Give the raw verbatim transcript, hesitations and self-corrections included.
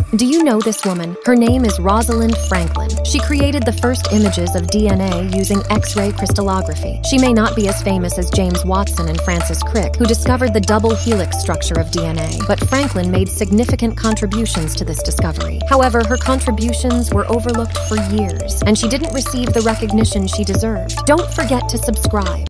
Do you know this woman? Her name is Rosalind Franklin. She created the first images of D N A using X-ray crystallography. She may not be as famous as James Watson and Francis Crick, who discovered the double helix structure of D N A, but Franklin made significant contributions to this discovery. However, her contributions were overlooked for years, and she didn't receive the recognition she deserved. Don't forget to subscribe.